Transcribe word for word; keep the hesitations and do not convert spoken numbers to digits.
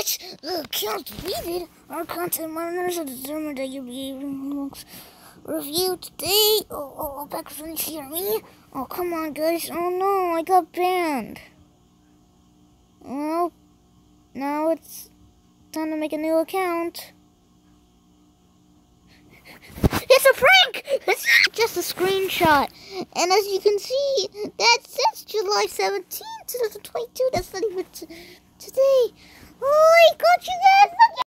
Which the account deleted. Our content monitors have determined that your behavior looks review today. Oh, oh, oh, back when you hear me. Oh, come on, guys. Oh no, I got banned. Well, now it's time to make a new account. It's a prank! It's not just a screenshot. And as you can see, that says July seventeenth, twenty twenty-two. That's not even t today. Oh, I got you guys. Look.